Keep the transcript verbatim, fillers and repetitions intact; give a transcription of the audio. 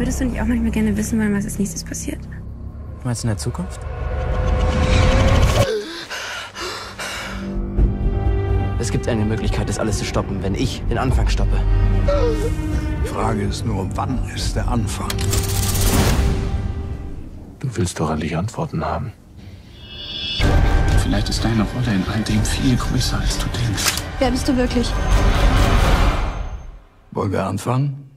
Würdest du nicht auch manchmal gerne wissen wollen, was als nächstes passiert? Du meinst in der Zukunft? Es gibt eine Möglichkeit, das alles zu stoppen, wenn ich den Anfang stoppe. Die Frage ist nur, wann ist der Anfang? Du willst doch endlich Antworten haben. Vielleicht ist deine Rolle in all dem viel größer, als du denkst. Wer bist du wirklich? Wollen wir anfangen?